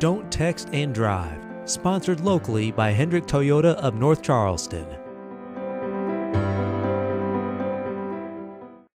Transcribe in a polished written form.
Don't Text and Drive, sponsored locally by Hendrick Toyota of North Charleston.